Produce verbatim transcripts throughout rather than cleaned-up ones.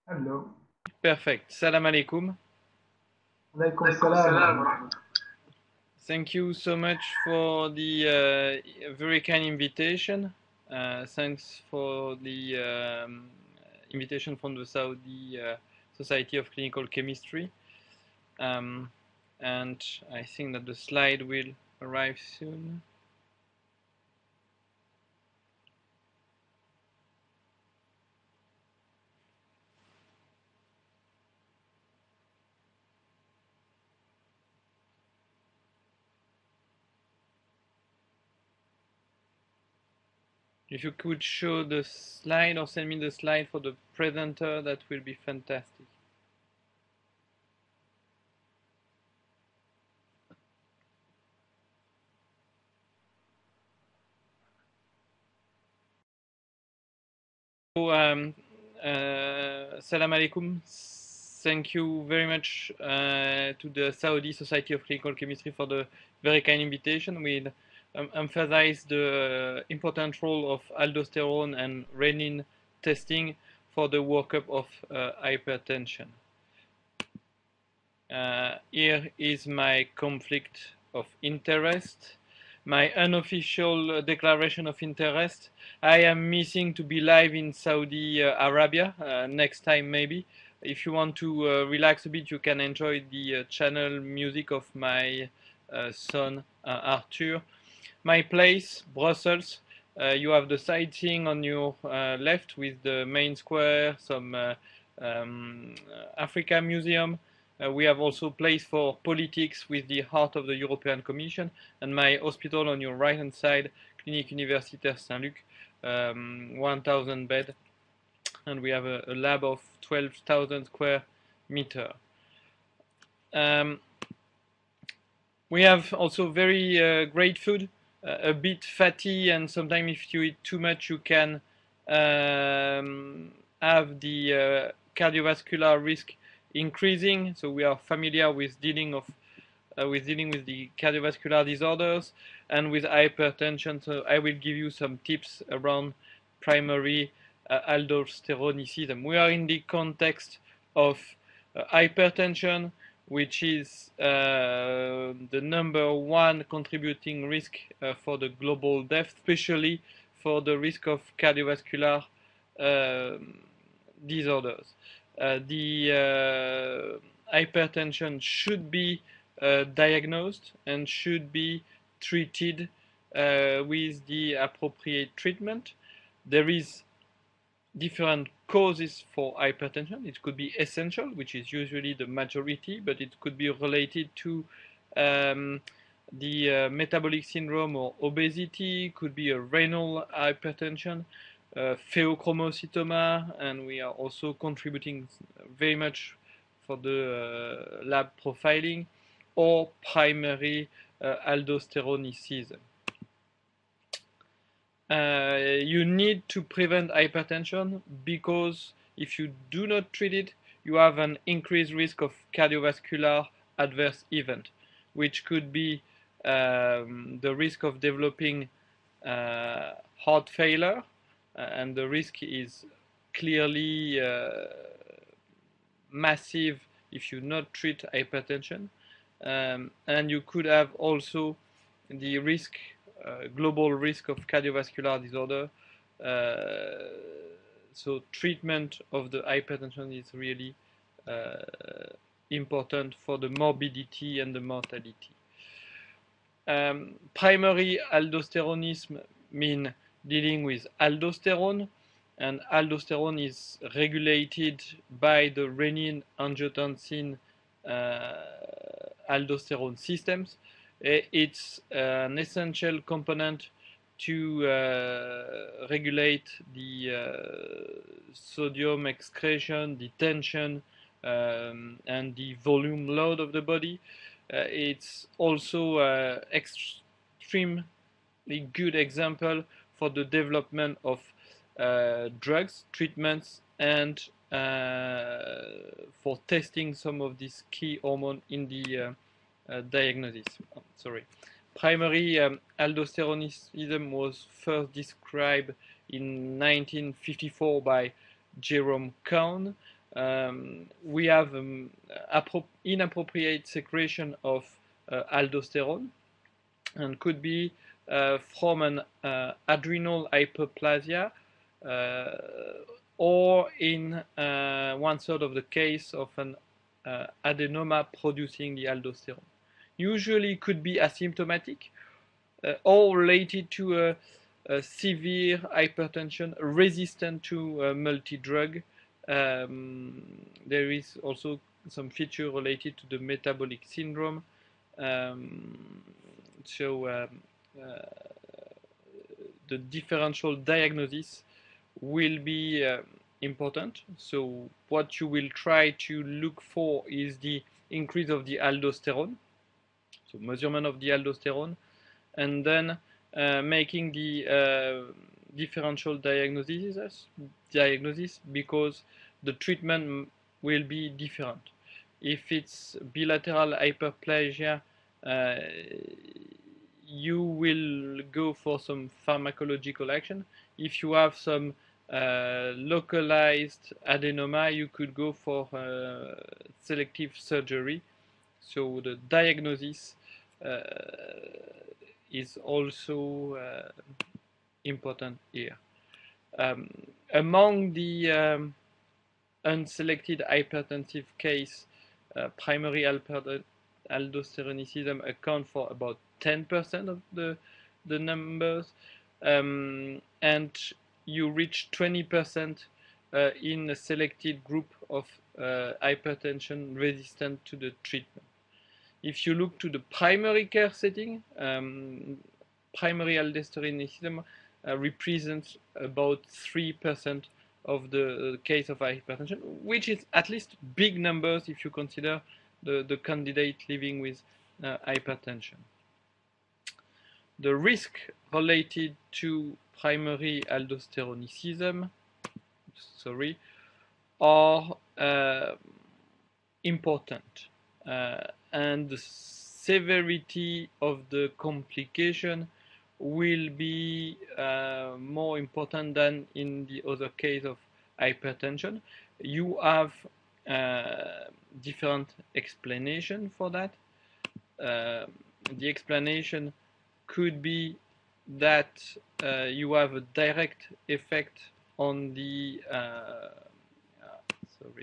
Hello. Perfect. Salam alaikum. Alaikum salam wa rahmatullah. Thank you so much for the uh, very kind invitation. Uh, thanks for the um, invitation from the Saudi uh, Society of Clinical Chemistry. Um, and I think that the slide will arrive soon. If you could show the slide or send me the slide for the presenter, that will be fantastic. So, um, uh, salam alaikum. Thank you very much uh, to the Saudi Society of Clinical Chemistry for the very kind invitation. We um, emphasize the important role of aldosterone and renin testing for the workup of uh, hypertension. Uh, here is my conflict of interest. My unofficial declaration of interest. I am missing to be live in Saudi uh, Arabia uh, next time maybe. If you want to uh, relax a bit, you can enjoy the uh, channel music of my uh, son uh, Arthur. My place, Brussels. Uh, you have the sightseeing on your uh, left with the main square, some uh, um, Africa Museum. Uh, we have also place for politics with the heart of the European Commission, and my hospital on your right hand side, Clinique Universitaire Saint-Luc, um, one thousand bed, and we have a, a lab of twelve thousand square meter. Um, we have also very uh, great food, uh, a bit fatty, and sometimes if you eat too much, you can um, have the uh, cardiovascular risk increasing. So we are familiar with dealing of uh, with dealing with the cardiovascular disorders and with hypertension. So I will give you some tips around primary uh, aldosteronicism. We are in the context of uh, hypertension, which is uh, the number one contributing risk uh, for the global death, especially for the risk of cardiovascular uh, disorders. Uh, the uh, hypertension should be uh, diagnosed and should be treated uh, with the appropriate treatment. There is different causes for hypertension. It could be essential, which is usually the majority, but it could be related to um, the uh, metabolic syndrome or obesity, could be a renal hypertension, uh, pheochromocytoma, and we are also contributing very much for the uh, lab profiling, or primary uh, aldosteronicism. Uh, you need to prevent hypertension because if you do not treat it, you have an increased risk of cardiovascular adverse event, which could be um, the risk of developing uh, heart failure, uh, and the risk is clearly uh, massive if you not treat hypertension. Um, and you could have also the risk, uh, global risk of cardiovascular disorder. Uh, so treatment of the hypertension is really uh, important for the morbidity and the mortality. Um, primary aldosteronism means dealing with aldosterone, and aldosterone is regulated by the renin-angiotensin uh, aldosterone systems. It's an essential component to uh, regulate the uh, sodium excretion, the tension, um, and the volume load of the body. Uh, it's also an extremely good example for the development of uh, drugs, treatments, and uh, for testing some of these key hormones in the uh, uh, diagnosis. Oh, sorry. Primary um, aldosteronism was first described in nineteen fifty-four by Jerome Cohn, um, we have um, inappropriate secretion of uh, aldosterone, and could be uh, from an uh, adrenal hyperplasia uh, or in uh, one third of the case of an uh, adenoma producing the aldosterone. Usually could be asymptomatic uh, or related to a, a severe hypertension resistant to uh, multi-drug. Um, there is also some feature related to the metabolic syndrome. Um, so um, uh, the differential diagnosis will be uh, important. So what you will try to look for is the increase of the aldosterone, so measurement of the aldosterone, and then uh, making the uh, differential diagnosis, diagnosis because the treatment will be different. If it's bilateral hyperplasia, uh, you will go for some pharmacological action. If you have some uh, localized adenoma, you could go for uh, selective surgery. So the diagnosis uh, is also uh, important here. Um, among the um, unselected hypertensive case, uh, primary aldosteronicism account for about ten percent of the, the numbers, um, and you reach twenty percent uh, in a selected group of uh, hypertension resistant to the treatment. If you look to the primary care setting, um, primary aldosteronism uh, represents about three percent of the uh, case of hypertension, which is at least big numbers if you consider the, the candidate living with uh, hypertension. The risk related to primary aldosteronicism, sorry, are uh, important. Uh, and the severity of the complication will be uh, more important than in the other case of hypertension. You have uh, different explanation for that. Uh, the explanation could be that uh, you have a direct effect on the uh, uh, sorry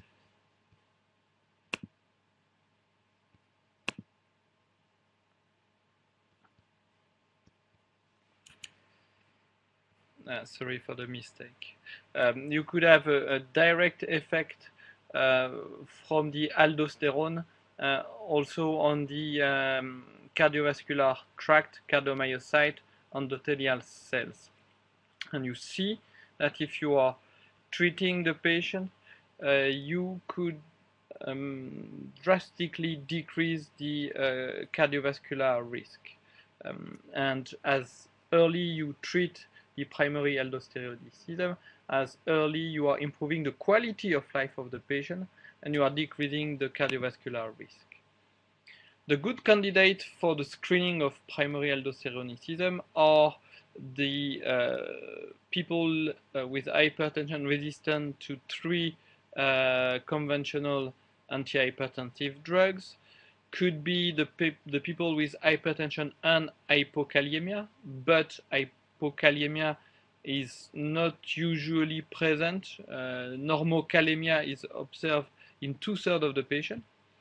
Uh, sorry for the mistake. Um, you could have a, a direct effect uh, from the aldosterone uh, also on the um, cardiovascular tract, cardiomyocyte, endothelial cells. And you see that if you are treating the patient, uh, you could um, drastically decrease the uh, cardiovascular risk. Um, and as early you treat the primary aldosteronism, as early you are improving the quality of life of the patient and you are decreasing the cardiovascular risk. The good candidate for the screening of primary aldosteronism are the uh, people uh, with hypertension resistant to three uh, conventional antihypertensive drugs, could be the, pe the people with hypertension and hypokalemia, but hypokalemia is not usually present. Uh, normokalemia is observed in two-thirds of the patient.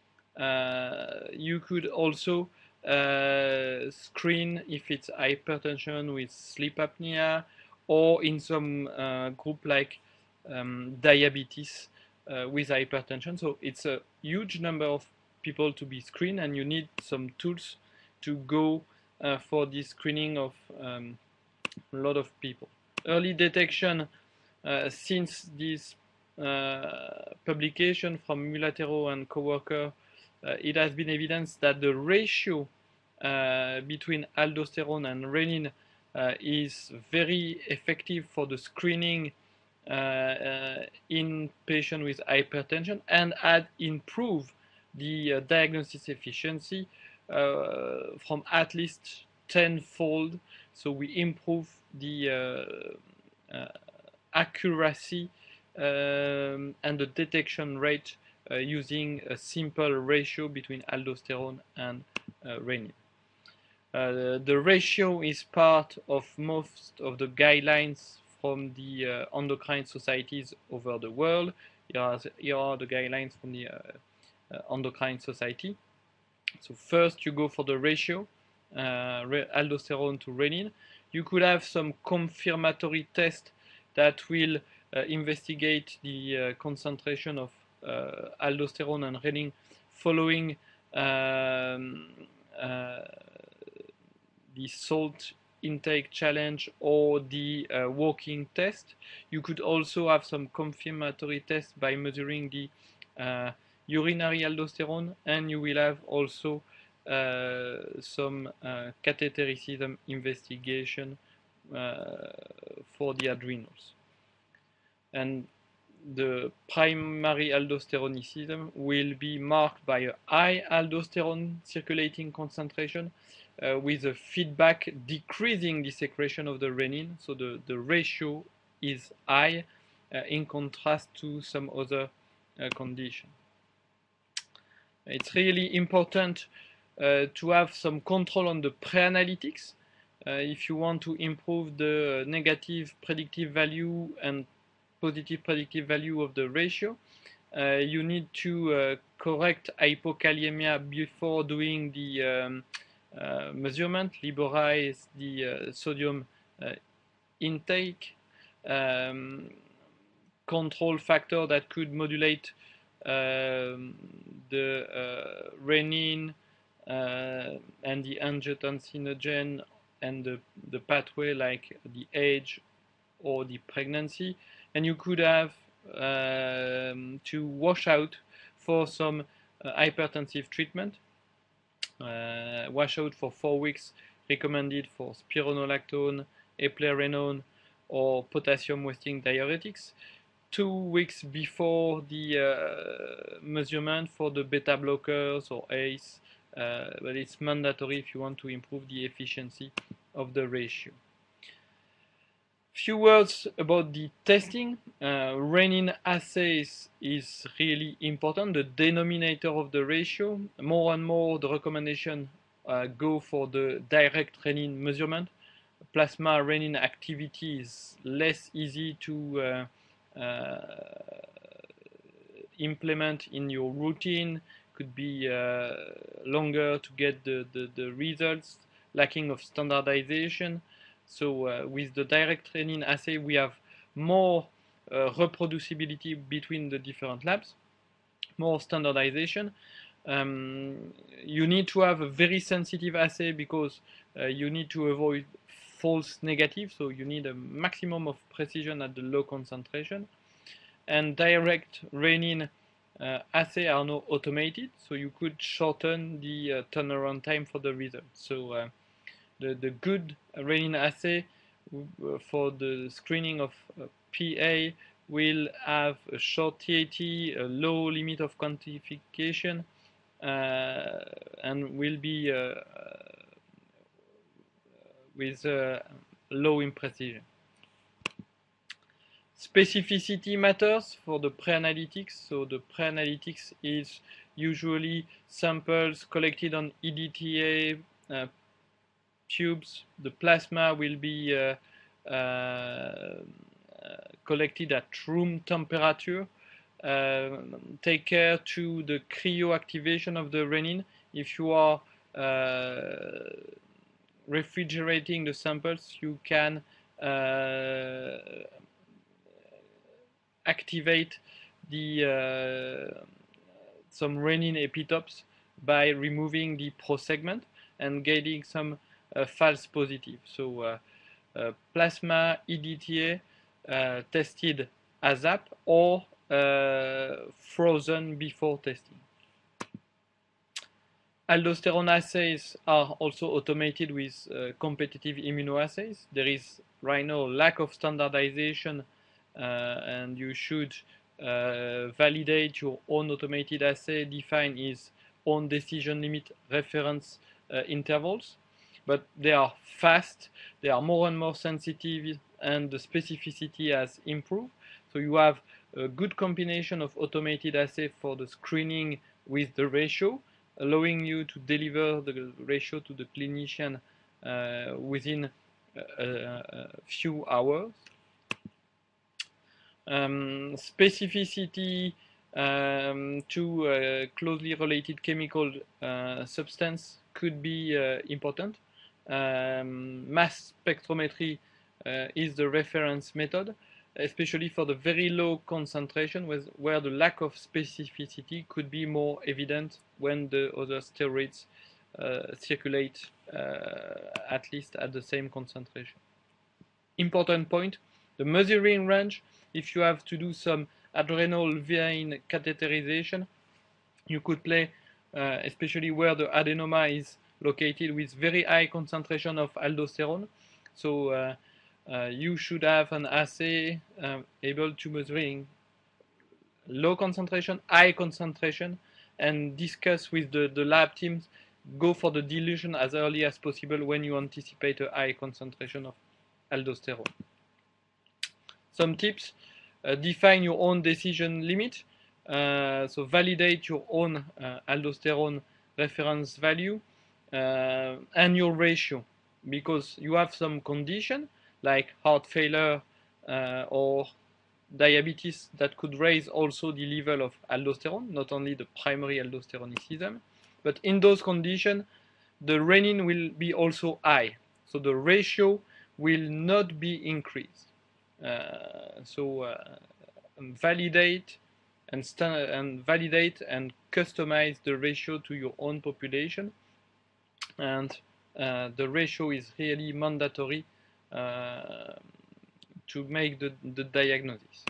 Uh, you could also uh, screen if it's hypertension with sleep apnea, or in some uh, group like um, diabetes uh, with hypertension. So it's a huge number of people to be screened, and you need some tools to go uh, for the screening of um, a lot of people. Early detection, uh, since this uh, publication from Mulatero and co-worker, uh, it has been evidenced that the ratio uh, between aldosterone and renin uh, is very effective for the screening uh, uh, in patients with hypertension, and had improved the uh, diagnosis efficiency uh, from at least tenfold. So we improve the uh, uh, accuracy um, and the detection rate uh, using a simple ratio between aldosterone and uh, renin. Uh, the ratio is part of most of the guidelines from the uh, endocrine societies over the world. Here are, here are the guidelines from the uh, uh, endocrine society. So first you go for the ratio, uh, aldosterone to renin. You could have some confirmatory test that will uh, investigate the uh, concentration of uh, aldosterone and renin following um, uh, the salt intake challenge or the uh, walking test. You could also have some confirmatory tests by measuring the uh, urinary aldosterone, and you will have also uh, some uh, cathetericism investigation uh, for the adrenals. And the primary aldosteronicism will be marked by a high aldosterone circulating concentration uh, with a feedback decreasing the secretion of the renin, so the, the ratio is high uh, in contrast to some other uh, condition. It's really important uh, to have some control on the pre-analytics uh, if you want to improve the negative predictive value and positive predictive value of the ratio. Uh, you need to uh, correct hypokalemia before doing the um, uh, measurement, liberalize the uh, sodium uh, intake, um, control factor that could modulate um, the uh, renin uh, and the angiotensinogen and the, the pathway like the age or the pregnancy. And you could have um, to wash out for some uh, hypertensive treatment. Uh, wash out for four weeks recommended for spironolactone, eplerenone, or potassium wasting diuretics. Two weeks before the uh, measurement for the beta blockers or A C E, uh, but it's mandatory if you want to improve the efficiency of the ratio. Few words about the testing. Uh, renin assays is really important, the denominator of the ratio. More and more the recommendation uh, go for the direct renin measurement. Plasma renin activity is less easy to uh, uh, implement in your routine, could be uh, longer to get the, the, the results, lacking of standardization. So uh, with the direct renin assay, we have more uh, reproducibility between the different labs, more standardization. Um, you need to have a very sensitive assay because uh, you need to avoid false negative, so you need a maximum of precision at the low concentration. And direct renin uh, assay are now automated, so you could shorten the uh, turnaround time for the result. So uh, the, the good renin assay for the screening of uh, P A will have a short T A T, a low limit of quantification, uh, and will be uh, with uh, low imprecision. Specificity matters for the pre-analytics. So the pre-analytics is usually samples collected on E D T A uh, tubes. The plasma will be uh, uh, collected at room temperature. Uh, take care to the cryoactivation of the renin. If you are uh, refrigerating the samples, you can uh, activate the uh, some renin epitopes by removing the prosegment and getting some uh, false positive. So uh, uh, plasma E D T A uh, tested ASAP or uh, frozen before testing. Aldosterone assays are also automated with uh, competitive immunoassays. There is right now lack of standardization, uh, and you should uh, validate your own automated assay, define its own decision limit reference uh, intervals. But they are fast, they are more and more sensitive, and the specificity has improved. So you have a good combination of automated assay for the screening with the ratio, allowing you to deliver the ratio to the clinician uh, within a, a few hours. Um, specificity um, to uh, closely related chemical uh, substance could be uh, important. Um, mass spectrometry uh, is the reference method, especially for the very low concentration with, where the lack of specificity could be more evident when the other steroids uh, circulate uh, at least at the same concentration. Important point, the measuring range, if you have to do some adrenal vein catheterization, you could play uh, especially where the adenoma is located with very high concentration of aldosterone. So uh, uh, you should have an assay um, able to measuring low concentration, high concentration, and discuss with the, the lab teams, go for the dilution as early as possible when you anticipate a high concentration of aldosterone. Some tips, uh, define your own decision limit. Uh, so validate your own uh, aldosterone reference value uh, and your ratio, because you have some condition like heart failure uh, or diabetes that could raise also the level of aldosterone, not only the primary aldosteronicism, but in those conditions, the renin will be also high. So the ratio will not be increased. Uh, so uh, validate and, and validate and customize the ratio to your own population, and uh, the ratio is really mandatory uh, to make the, the diagnosis.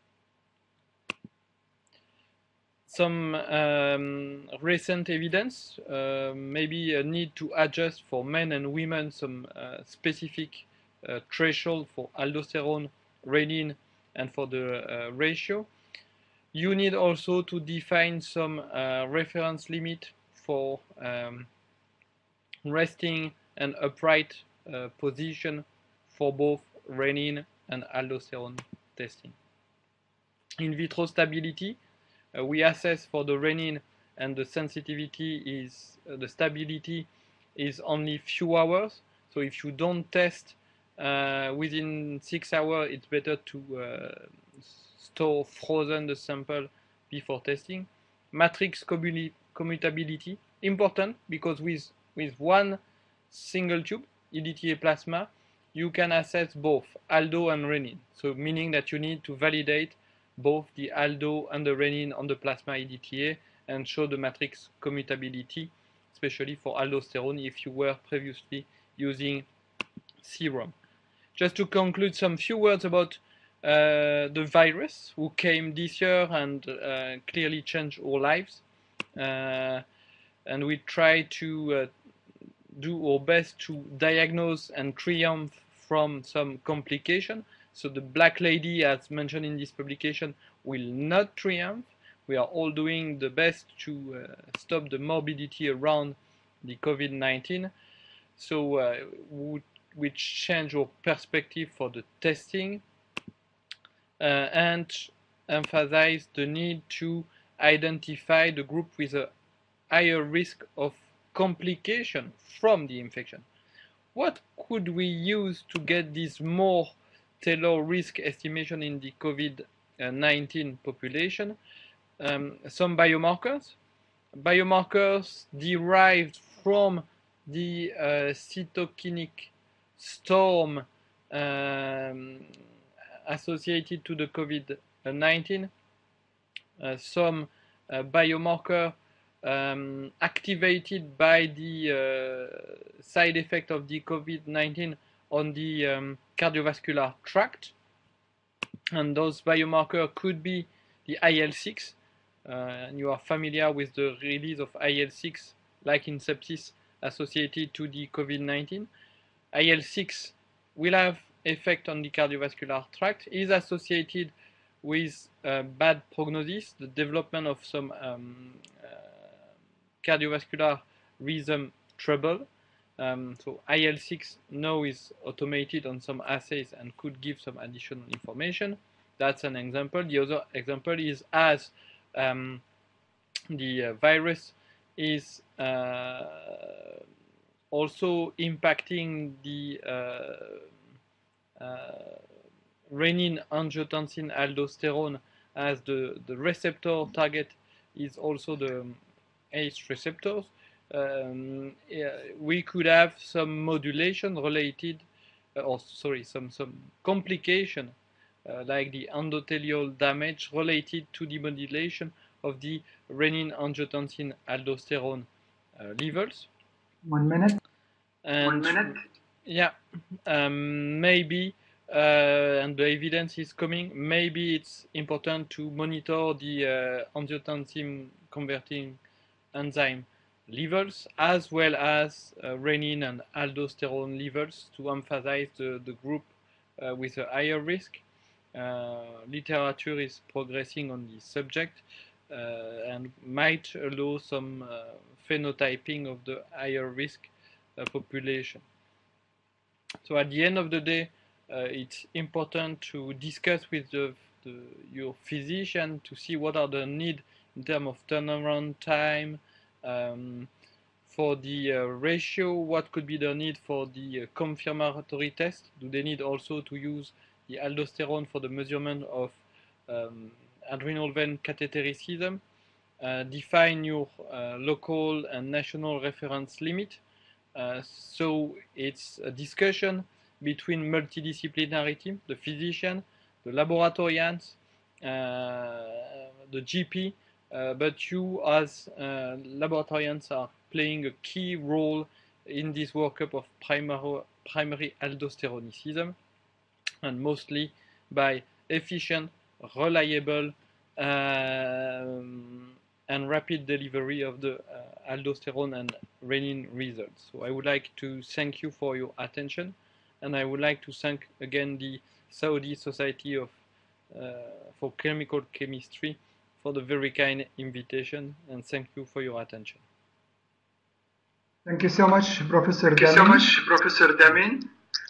Some um, recent evidence, uh, maybe a need to adjust for men and women some uh, specific uh, threshold for aldosterone, renin, and for the uh, ratio. You need also to define some uh, reference limit for um, resting and upright uh, position for both renin and aldosterone testing. In vitro stability, uh, we assess for the renin, and the sensitivity is uh, the stability is only few hours. So if you don't test uh, within six hours, it's better to uh, store frozen the sample before testing. Matrix commutability, important, because with with one single tube, E D T A plasma, you can assess both aldo and renin. So meaning that you need to validate both the aldo and the renin on the plasma E D T A and show the matrix commutability, especially for aldosterone if you were previously using serum. Just to conclude, some few words about uh, the virus who came this year and uh, clearly changed our lives. Uh, and we try to uh, do our best to diagnose and triumph from some complication. So the Black Lady, as mentioned in this publication, will not triumph. We are all doing the best to uh, stop the morbidity around the COVID nineteen. So uh, we change our perspective for the testing uh, and emphasize the need to identify the group with a higher risk of complication from the infection. What could we use to get this more tailored risk estimation in the COVID nineteen population? Um, some biomarkers. Biomarkers derived from the uh, cytokinic storm um, associated to the COVID nineteen. Uh, some uh, biomarker um, activated by the uh, side effect of the COVID nineteen on the um, cardiovascular tract. And those biomarkers could be the I L six. Uh, and you are familiar with the release of I L six, like in sepsis, associated to the COVID nineteen. I L six will have effect on the cardiovascular tract, is associated with uh, bad prognosis, the development of some um, uh, cardiovascular rhythm trouble. Um, so I L six now is automated on some assays and could give some additional information. That's an example. The other example is as um, the uh, virus is uh, also impacting the uh, uh, renin-angiotensin aldosterone, as the, the receptor target is also the A C E receptors. Um, yeah, we could have some modulation related, uh, or sorry, some, some complication uh, like the endothelial damage related to the modulation of the renin-angiotensin aldosterone uh, levels. One minute. And One minute. Yeah, um, maybe, uh, and the evidence is coming, maybe it's important to monitor the uh, angiotensin converting enzyme levels as well as uh, renin and aldosterone levels to emphasize the, the group uh, with a higher risk. Uh, literature is progressing on this subject uh, and might allow some uh, phenotyping of the higher risk uh, population. So at the end of the day, uh, it's important to discuss with the, the, your physician to see what are the needs in terms of turnaround time, um, for the uh, ratio, what could be the need for the uh, confirmatory test. Do they need also to use the aldosterone for the measurement of um, adrenal vein cathetericism? Uh, define your uh, local and national reference limit. Uh, so it's a discussion between multidisciplinary team, the physician, the laboratorians, uh, the G P, uh, but you as uh, laboratorians are playing a key role in this workup of primary, primary aldosteronicism, and mostly by efficient, reliable, um, and rapid delivery of the uh, aldosterone and renin results. So I would like to thank you for your attention, and I would like to thank again the Saudi Society of uh, for Chemical Chemistry for the very kind invitation, and thank you for your attention. Thank you so much, Professor Thank you Damin. so much, Professor Damin.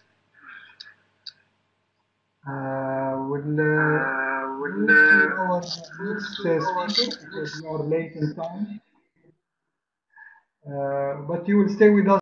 Uh, we'll, uh, Uh, we'll we'll, to uh, our next uh, speaker because we are late in time. Uh, but you will stay with us